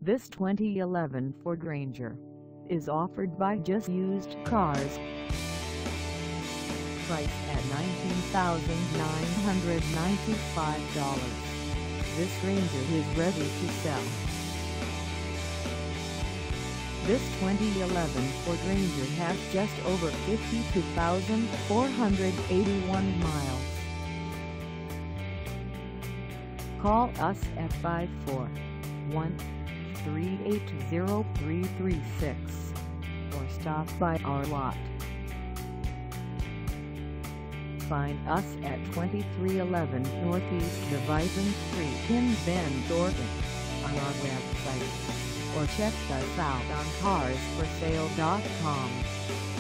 This 2011 Ford Ranger is offered by Just Used Cars. Price at $19,995. This Ranger is ready to sell. This 2011 Ford Ranger has just over 52,481 miles. Call us at 541-380-336 or stop by our lot. Find us at 2311 Northeast Divison Street in Bend, Oregon on our website, or check us out on carsforsale.com.